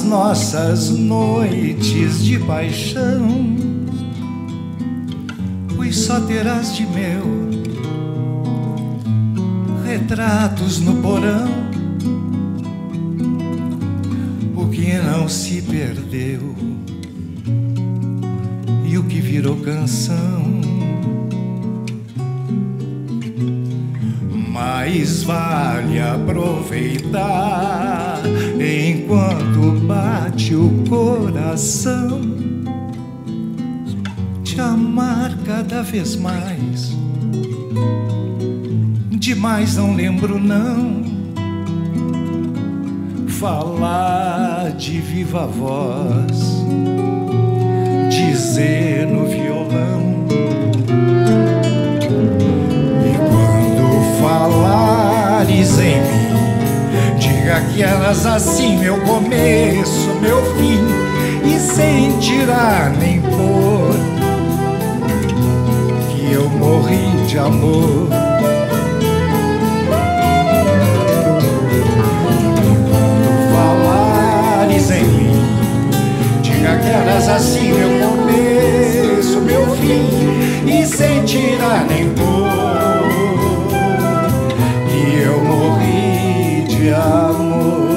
nossas noites de paixão, pois só terás de meu retratos no porão, o que não se perdeu e o que virou canção. Mais vale aproveitar enquanto bate o coração, te amar cada vez mais. Demais não lembro não, falar de viva voz, dizer no violão. E quando falares em mim, diga que eras assim, meu começo, meu fim, e sem tirar nem pôr, que eu morri de amor. Que eras assim, meu começo, meu fim, e sem tirar nem pôr, e eu morri de amor.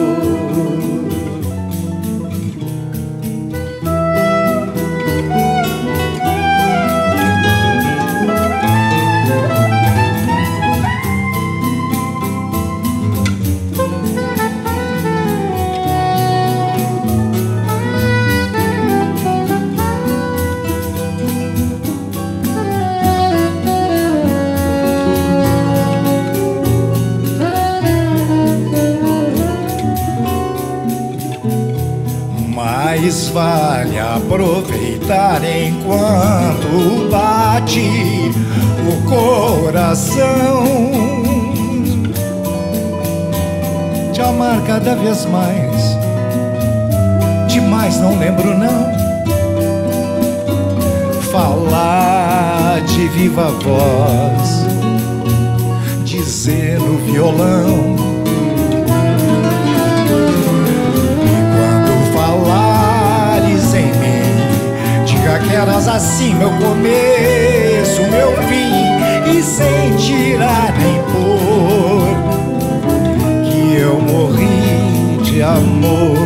Mais vale aproveitar enquanto bate o coração, te amar cada vez mais. Demais não lembro não, falar de viva voz, dizer no violão. Que eras assim, meu começo, meu fim, e sem tirar nem pôr, que eu morri de amor.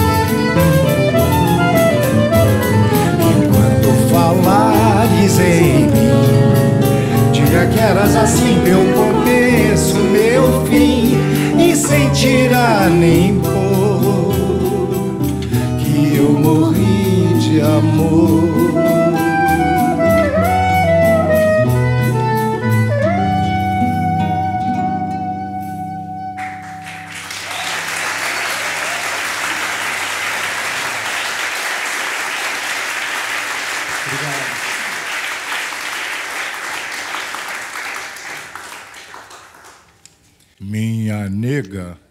Enquanto falares em mim, diga que eras assim, meu começo, meu fim, e sem tirar nem pôr, que eu morri de amor. Obrigado. Minha nega.